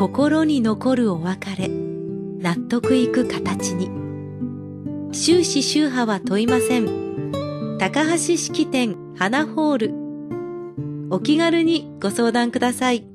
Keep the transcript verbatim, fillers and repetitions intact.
心に残るお別れ、納得いく形に。収支宗派は問いません。高橋式典花ホール。お気軽にご相談ください。